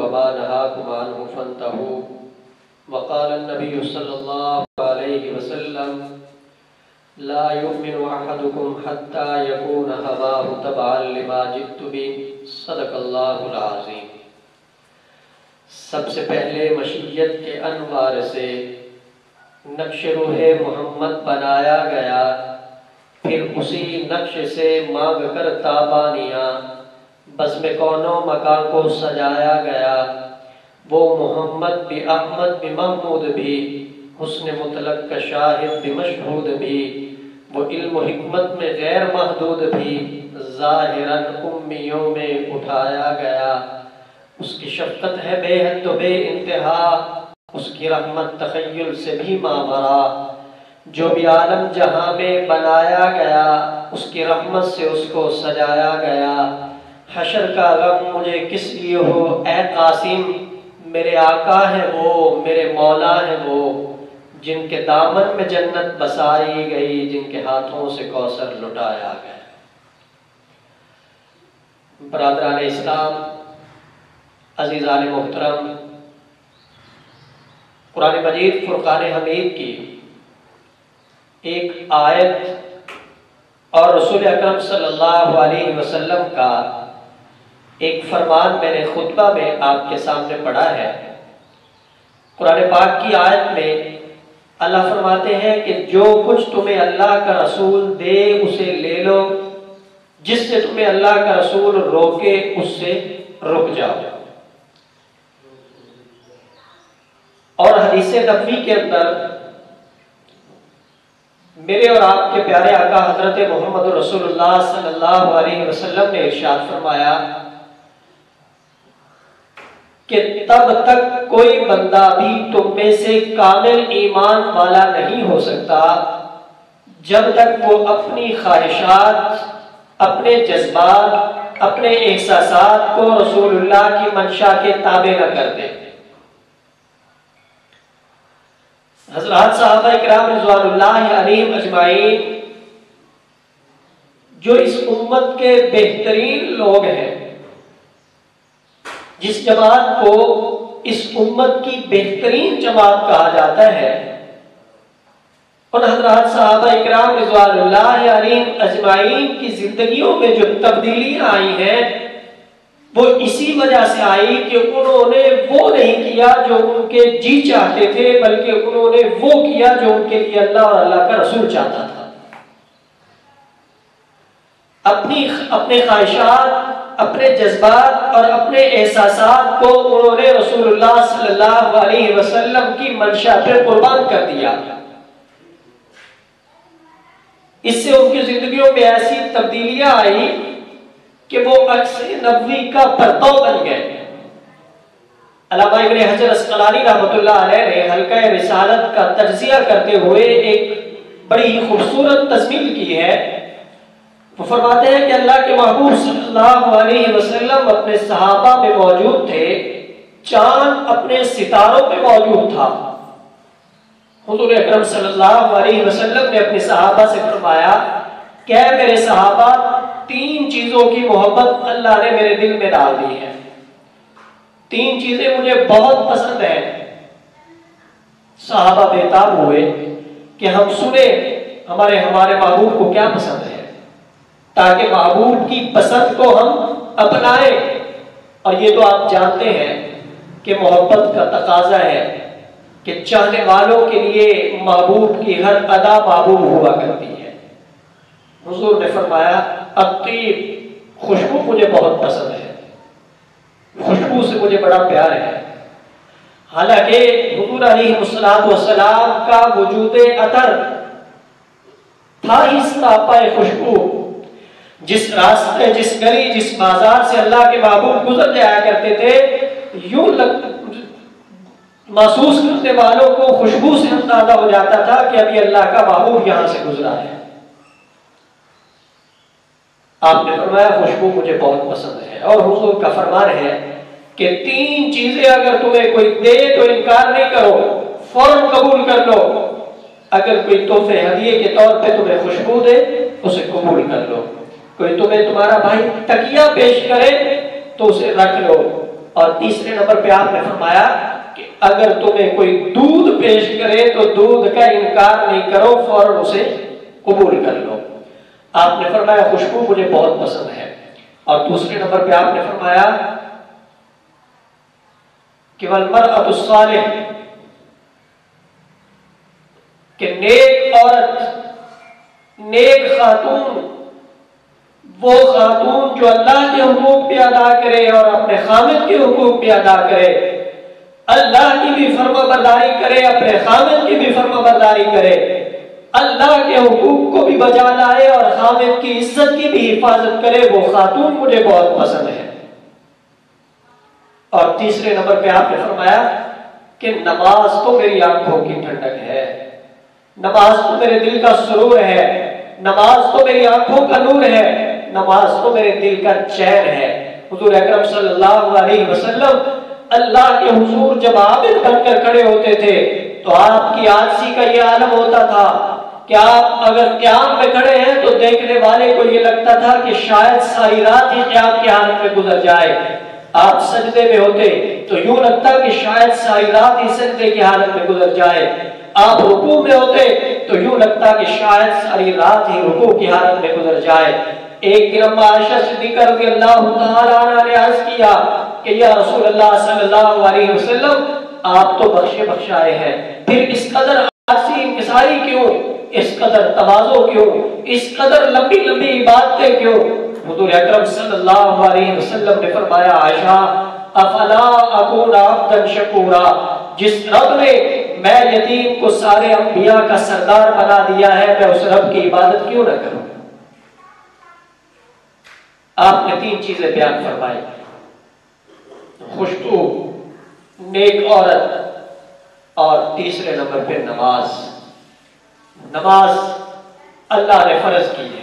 وما نهاكم عنه فانتهوا وقال النبي صلى الله عليه وسلم لا يؤمن أحدكم حتى يكون هواه تبعا لما جئت به صدق اللہ العظیم۔ سب سے پہلے مشیت کے انوار سے نقش روح محمد بنایا گیا، پھر اسی نقش سے مانگ کر تابانیاں بزم کون و مکان کو سجایا گیا۔ وہ محمد بھی احمد بھی محمود بھی، حسن مطلق کا شاہد بھی مشہود بھی، وہ علم و حکمت میں غیر محدود بھی، ظاہراً امیوں میں اٹھایا گیا۔ اس کی شفقت ہے بے حد و بے انتہا، اس کی رحمت تخیل سے بھی ماورا۔ جو بھی عالم جہاں میں بنایا گیا، اس کی رحمت سے اس کو سجایا گیا۔ حشر کا غم مجھے کس لیے ہو اے قاسم، میرے آقا ہے وہ، میرے مولا ہے وہ، جن کے دامن میں جنت بسائی گئی، جن کے ہاتھوں سے کوثر لٹایا گیا۔ برادران اسلام، عزیزان محترم، قرآن مجید فرقان حمید کی ایک آیت اور رسول اکرم صلی اللہ علیہ وسلم کا ایک فرمان میں نے خطبہ میں آپ کے سامنے پڑھا ہے۔ قرآن پاک کی آیت میں اللہ فرماتے ہیں کہ جو کچھ تمہیں اللہ کا رسول دے اسے لے لو، جس سے تمہیں اللہ کا رسول روکے اس سے رک جاؤ۔ اور حدیث نبوی کے اندر میرے اور آپ کے پیارے آقا حضرت محمد رسول اللہ صلی اللہ علیہ وسلم نے ارشاد فرمایا کہ تب تک کوئی بندہ بھی تم میں سے کامل ایمان والا نہیں ہو سکتا جب تک وہ اپنی خواہشات، اپنے جذبات، اپنے احساسات کو رسول اللہ کی منشا کے تابع نہ کر دے۔ حضرات صحابہ اکرام رضوان اللہ علیہم اجمعین جو اس امت کے بہترین لوگ ہیں، جس جماعت کو اس امت کی بہترین جماعت کہا جاتا ہے، ان حضرات صحابہ اکرام رضوان اللہ علیہم اجمعین کی زندگیوں میں جو تبدیلیاں آئی ہیں وہ اسی وجہ سے آئی کہ انہوں نے وہ نہیں کیا جو ان کے جی چاہتے تھے، بلکہ انہوں نے وہ کیا جو ان کے لیے اللہ اور اللہ کا رسول چاہتا تھا۔ اپنے خواہشات، اپنے جذبات اور اپنے احساسات کو انہوں نے رسول اللہ صلی اللہ علیہ وسلم کی منشا پہ قربان کر دیا۔ اس سے ان کی زندگیوں میں ایسی تبدیلیاں آئی کہ وہ عکس نبوی کا پرتو بن گئے۔ علامہ ابن حجر اسقلانی رحمۃ اللہ علیہ نے حلقہ رسالت کا تجزیہ کرتے ہوئے ایک بڑی خوبصورت تضمین کی ہے۔ وہ فرماتے ہیں کہ اللہ کے محبوب صلی اللہ علیہ وسلم اپنے صحابہ میں موجود تھے، چاند اپنے ستاروں میں موجود تھا۔ حضور اکرم صلی اللہ علیہ وسلم نے اپنے صحابہ سے فرمایا کہ اے میرے صحابہ، تین چیزوں کی محبت اللہ نے میرے دل میں ڈال دی ہے، تین چیزیں مجھے بہت پسند ہیں۔ صحابہ بےتاب ہوئے کہ ہم سنیں ہمارے محبوب کو کیا پسند ہے، تاکہ محبوب کی پسند کو ہم اپنائیں۔ اور یہ تو آپ جانتے ہیں کہ محبت کا تقاضا ہے کہ چاہنے والوں کے لیے محبوب کی ہر ادا محبوب ہوا کرتی ہے۔ حضور نے فرمایا الطیب، خوشبو مجھے بہت پسند ہے، خوشبو سے مجھے بڑا پیار ہے۔ حالانکہ حضور علیہ السلام کا وجود عطر تھا ہی سراپا خوشبو۔ جس راستے، جس گلی، جس بازار سے اللہ کے محبوب گزر جایا کرتے تھے، یوں محسوس کرنے والوں کو خوشبو سے اندازہ ہو جاتا تھا کہ ابھی اللہ کا محبوب یہاں سے گزرا ہے۔ آپ نے فرمایا خوشبو مجھے بہت پسند ہے۔ اور حضور کا فرمان ہے کہ تین چیزیں اگر تمہیں کوئی دے تو انکار نہیں کرو، فوراً قبول کر لو۔ اگر کوئی تحفے ہدیے کے طور پہ تمہیں خوشبو دے اسے قبول کر لو، کوئی تمہیں تمہارا بھائی تکیہ پیش کرے تو اسے رکھ لو، اور تیسرے نمبر پہ آپ نے فرمایا کہ اگر تمہیں کوئی دودھ پیش کرے تو دودھ کا انکار نہیں کرو، فوراً اسے قبول کر لو۔ آپ نے فرمایا خوشبو مجھے بہت پسند ہے۔ اور دوسرے نمبر پہ آپ نے فرمایا کہ والمرأۃ الصالح، کہ نیک عورت، نیک خاتون، وہ خاتون جو اللہ کے حقوق بھی ادا کرے اور اپنے خامد کے حقوق بھی ادا کرے، اللہ کی بھی فرما برداری کرے، اپنے خامد کی بھی فرما برداری کرے، اللہ کے حقوق کو بھی بجا لائے اور خامد کی عزت کی بھی حفاظت کرے، وہ خاتون مجھے بہت پسند ہے۔ اور تیسرے نمبر پہ آپ نے فرمایا کہ نماز تو میری آنکھوں کی ٹھنڈک ہے، نماز تو میرے دل کا سرور ہے، نماز تو میری آنکھوں کا نور ہے، نماز تو میرے دل کا چین ہے۔ حضور اکرم صلی اللہ علیہ وسلم اللہ کے حضور جب عابد بن کر کھڑے ہوتے تھے تو آپ کی عاجزی کا یہ عالم ہوتا تھا کہ آپ اگر قیام میں کھڑے ہیں تو دیکھنے والے کو یہ لگتا تھا کہ شاید ساری رات ہی قیام کی حالت میں گزر جائے۔ آپ سجدے میں ہوتے تو یوں لگتا کہ شاید ساری رات ہی سجدے کی حالت میں گزر جائے۔ آپ رکوع میں ہوتے تو یوں لگتا کہ شاید ساری رات ہی رکوع کی حالت میں گزر جائے۔ ایک دن اما عائشہ صدیقہ رضی اللہ تعالی عنہا نے عرض کیا کہ یا رسول اللہ صلی اللہ علیہ وسلم، آپ تو بخشے بخشائے ہیں، پھر اس قدر عاجزی انکساری کیوں، اس قدر تواضع کیوں، اس قدر لمبی لمبی عبادتیں کیوں؟ حضور اکرم صلی اللہ علیہ وسلم نے فرمایا عائشہ افلا اکون عبدا شکورا، جس رب نے میں یتیم کو سارے انبیاء کا سردار بنا دیا ہے، میں اس رب کی عبادت کیوں نہ کروں؟ آپ نے تین چیزیں بیان فرمائی، خوشبو، نیک عورت، اور تیسرے نمبر پہ نماز۔ نماز اللہ نے فرض کی ہے،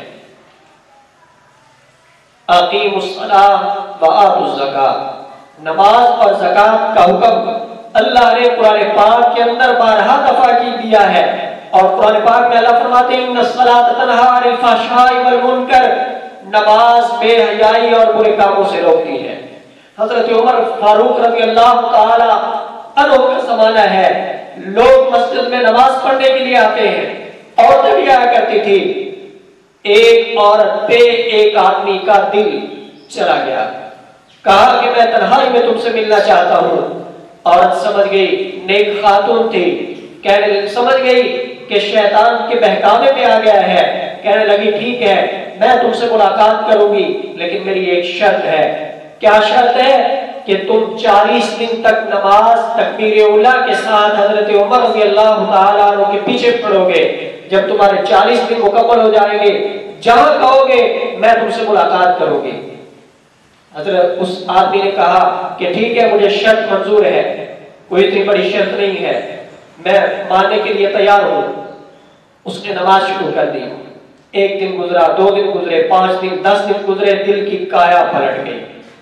اقیموا الصلاۃ وآتوا الزکاۃ، نماز اور زکوٰۃ کا حکم اللہ نے قرآن پاک کے اندر بارہا دفعہ کی دیا ہے۔ اور قرآن پاک میں اللہ فرماتے ہیں ان الصلاۃ تنہی عن الفحشاء والمنکر، نماز بے حیائی اور برے کاموں سے روکتی ہے۔ حضرت عمر فاروق رضی اللہ تعالی عنہ کا زمانہ ہے، لوگ مسجد میں نماز پڑھنے کے لیے آتے ہیں، عورتیں بھی آیا کرتی تھی۔ ایک عورت پہ ایک آدمی کا دل چلا گیا، کہا کہ میں تنہائی میں تم سے ملنا چاہتا ہوں۔ عورت سمجھ گئی، نیک خاتون تھی، سمجھ گئی کہ شیطان کے بہکاوے میں آ گیا ہے، کہنے لگی ٹھیک ہے میں تم سے ملاقات کروں گی، لیکن میری ایک شرط ہے۔ کیا شرط ہے؟ کہ تم 40 دن تک نماز تکبیر اولیٰ کے ساتھ حضرت عمر رضی اللہ تعالیٰ عنہ کے پیچھے پڑھو گے۔ جب تمہارے 40 دن مکمل ہو جائیں گے، جہاں کہو گے میں تم سے ملاقات کروں گی۔ حضرت اس آدمی نے کہا کہ ٹھیک ہے مجھے شرط منظور ہے، کوئی اتنی بڑی شرط نہیں ہے، میں ماننے کے لیے تیار ہوں۔ اس نے نماز شروع کر دی۔ ایک دن گزرا، 2 دن گزرے، 5 دن، 10 دن گزرے، دل کی کایا پلٹ گئی،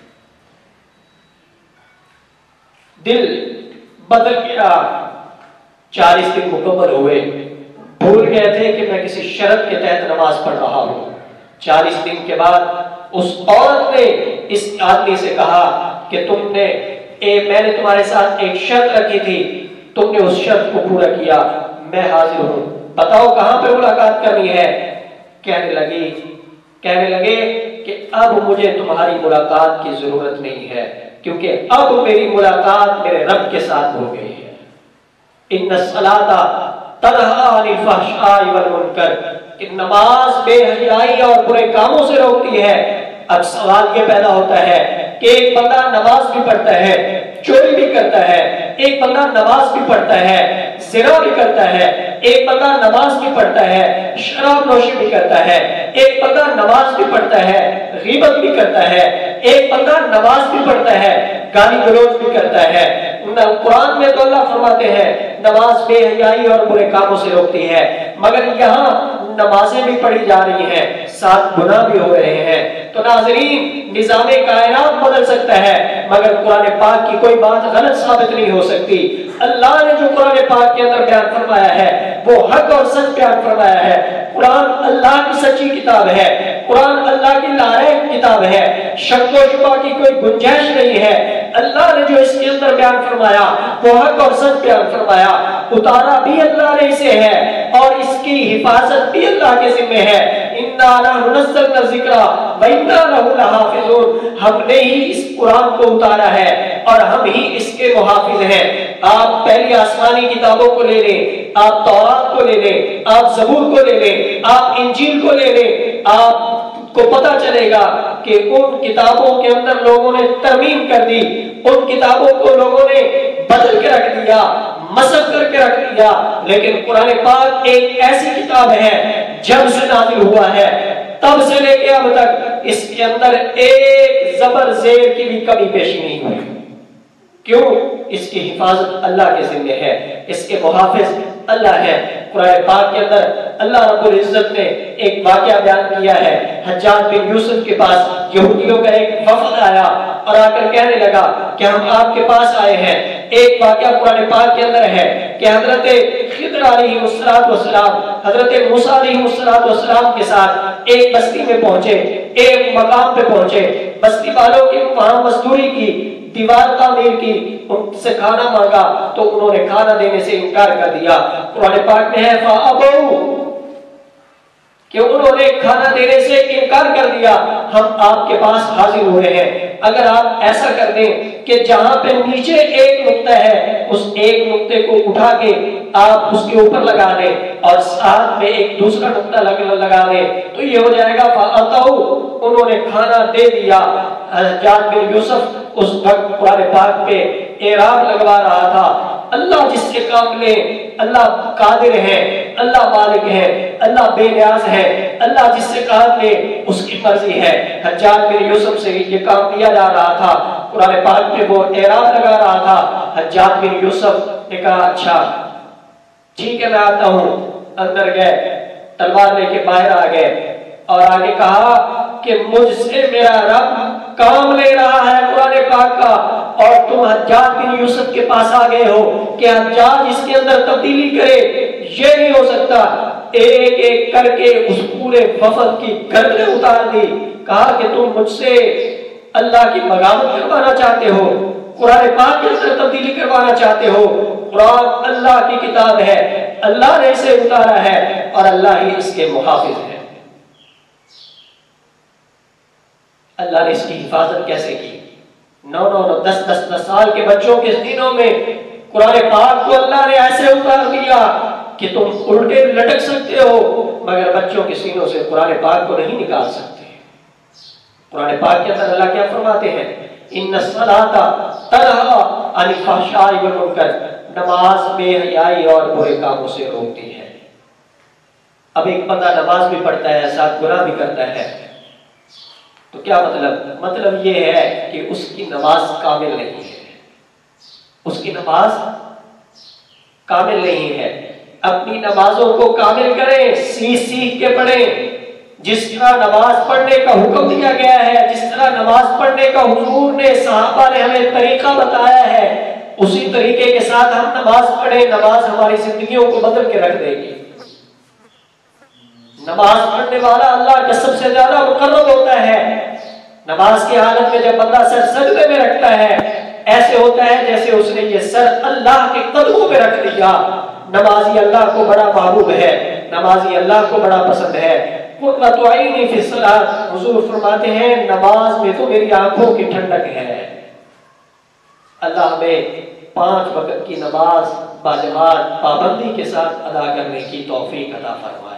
دل بدل گیا۔ 40 دن مکمل ہوئے، بھول گئے تھے کہ میں کسی شرط کے تحت نماز پڑھ رہا ہوں۔ 40 دن کے بعد اس عورت نے اس آدمی سے کہا کہ میں نے تمہارے ساتھ ایک شرط رکھی تھی، تم نے اس شرط کو پورا کیا، میں حاضر ہوں، بتاؤ کہاں پہ ملاقات کرنی ہے؟ کہنے لگے کہ اب مجھے تمہاری ملاقات کی ضرورت نہیں ہے، کیونکہ اب میری ملاقات میرے رب کے ساتھ ہو گئی ہے۔ ان الصلاۃ تنہی عن الفحشاء والمنکر، کہ نماز بے حیائی اور برے کاموں سے روکتی ہے۔ اب سوال یہ پیدا ہوتا ہے کہ ایک بندہ نماز بھی پڑھتا ہے، چوری بھی کرتا ہے، ایک بندہ نماز بھی پڑھتا ہے، زنا بھی کرتا ہے، ایک بندہ نماز بھی پڑھتا ہے، شراب نوشی بھی کرتا ہے، ایک بندہ نماز بھی پڑھتا ہے، غیبت بھی کرتا ہے، ایک بندہ نماز بھی پڑھتا ہے، گالی گلوچ بھی کرتا ہے۔ قرآن میں تو اللہ فرماتے ہیں نماز بے حیائی اور برے کاموں سے روکتی ہے، مگر یہاں نمازیں بھی پڑھی جا رہی ہیں، ساتھ گناہ بھی ہو رہے ہیں۔ تو ناظرین، نظام کائنات بدل سکتا ہے مگر قرآن پاک کی کوئی بات غلط ثابت نہیں ہو سکتی۔ اللہ نے جو قرآن پاک کے اندر بیان فرمایا ہے وہ حق اور سچ بیان فرمایا ہے۔ قرآن اللہ کی سچی کتاب ہے، قرآن اللہ کی لاریب کتاب ہے، شک و شبہ کی کوئی گنجائش نہیں ہے۔ اللہ نے جو اس کے اندر بیان فرمایا وہ حق اور سچ بیان فرمایا، اتارا بھی اللہ نے اسے ہے اور اس کی حفاظت بھی اللہ کے ذمہ ہے۔ اِنَّا نَحْنُ نَزَّلْنَا الذِّكْرَ وَإِنَّا لَهُ لَحَافِظُونَ، ہم نے ہی اس قرآن کو اتارا ہے اور ہم ہی اس کے محافظ ہیں۔ آپ پہلی آسمانی کتابوں کو لے لیں، آپ تورات کو لے لیں، آپ زبور کو لے لیں، آپ انجیل کو لے لیں، آپ کو پتہ چلے گا کہ ان کتابوں کے اندر لوگوں نے ترمیم کر دی، ان کتابوں کو لوگوں نے بدل کے رکھ دیا، مسخ کر کے رکھ دیا، لیکن قرآن پاک ایک ایسی کتاب ہے جب سے نازل ہوا ہے تب سے لے کے اب تک اس کے اندر ایک زبر زیر کی بھی کمی پیشی نہیں ہوئی۔ کیوں؟ اس کی حفاظت اللہ کے ذمہ ہے، اس کے محافظ اللہ ہے۔ قرآن پاک کے اندر اللہ رب العزت نے ایک واقعہ بیان کیا ہے، حجاج بن یوسف کے پاس یہودیوں کا ایک وفد آیا اور آ کر کہنے لگا کہ ہم آپ کے پاس آئے ہیں۔ ایک واقعہ قرآن پاک کے اندر ہے کہ حضرت خضر علیہ السلام حضرت موسیٰ علیہ السلام کے ساتھ ایک بستی میں پہنچے، ایک مقام پہ پہنچے، بستی والوں کی وہاں مزدوری کی، دیوار تعمیر کی، ان سے کھانا مانگا تو انہوں نے کھانا دینے سے انکار کر دیا۔ قرآن پاک میں ہے فَأَبَوْا، کہ انہوں نے کھانا دینے سے انکار کر دیا۔ ہم آپ کے پاس حاضر ہوئے ہیں، اگر آپ ایسا کر دیں کہ جہاں پہ نیچے ایک نقطہ ہے اس ایک نقطے کو اٹھا کے آپ اس کے اوپر لگا دیں اور ساتھ میں ایک دوسرا نقطہ لگا دیں تو یہ ہو جائے گا۔ فَأَتَوْا، انہوں نے کھانا دے دیا۔ حجاج بن یوسف اس وقت قرآن پاک پہ اعراب لگوا رہا تھا، اللہ جس سے کام لے، اللہ قادر ہے، اللہ مالک ہے، اللہ بے نیاز ہے، اللہ جس سے کام لے اس کی مرضی ہے۔ حجاج بن یوسف سے یہ کام لیا جا رہا تھا، قرآن پاک پہ وہ اعراب لگا رہا تھا۔ حجاج بن یوسف نے کہا اچھا ٹھیک ہے میں آتا ہوں۔ اندر گئے، تلوار لے کے باہر آ گئے اور آگے کہا کہ مجھ سے میرا رب کام لے رہا ہے قرآن پاک کا اور تم حجاج بن یوسف کے پاس آ گئے ہو کہ حجاج اس کے اندر تبدیلی کرے، یہ نہیں ہو سکتا۔ ایک ایک کر کے اس پورے وفد کی گردنیں اتار دی، کہا کہ تم مجھ سے اللہ کی بغاوت کروانا چاہتے ہو، قرآن پاک کے اندر تبدیلی کروانا چاہتے ہو۔ قرآن اللہ کی کتاب ہے، اللہ نے اسے اتارا ہے اور اللہ ہی اس کے محافظ ہے۔ اللہ نے اس کی حفاظت کیسے کی؟ 9 10 سال کے بچوں کے سینوں میں قرآن پاک کو اللہ نے ایسے اتار دیا کہ تم الٹے لٹک سکتے ہو مگر بچوں کے سینوں سے قرآن پاک کو نہیں نکال سکتے۔ قرآن پاک کے اندر اللہ کیا فرماتے ہیں؟ ان الصلاۃ تنہی عن الفحشاء والمنکر، نماز بے حیائی اور برے کاموں سے روکتی ہے۔ اب ایک بندہ نماز بھی پڑھتا ہے ساتھ گناہ بھی کرتا ہے تو کیا مطلب یہ ہے کہ اس کی نماز کامل نہیں ہے، اس کی نماز کامل نہیں ہے۔ اپنی نمازوں کو کامل کریں، سیکھ کے پڑھیں، جس طرح نماز پڑھنے کا حکم دیا گیا ہے، جس طرح نماز پڑھنے کا حضور نے صحابہ نے ہمیں طریقہ بتایا ہے اسی طریقے کے ساتھ ہم نماز پڑھیں۔ نماز ہماری زندگیوں کو بدل کے رکھ دے گی۔ نماز پڑھنے والا اللہ کا سب سے زیادہ مقرب ہوتا ہے۔ نماز کی حالت میں جب بندہ سر سجدے میں رکھتا ہے ایسے ہوتا ہے جیسے اس نے یہ سر اللہ کے قدموں پہ رکھ دیا۔ نمازی اللہ کو بڑا محبوب ہے، نمازی اللہ کو بڑا پسند ہے۔ قرۃ عینی فی الصلاۃ، حضور فرماتے ہیں نماز میں تو میری آنکھوں کی ٹھنڈک ہے۔ اللہ ہمیں 5 وقت کی نماز باجماعت پابندی کے ساتھ ادا کرنے کی توفیق عطا فرمائے۔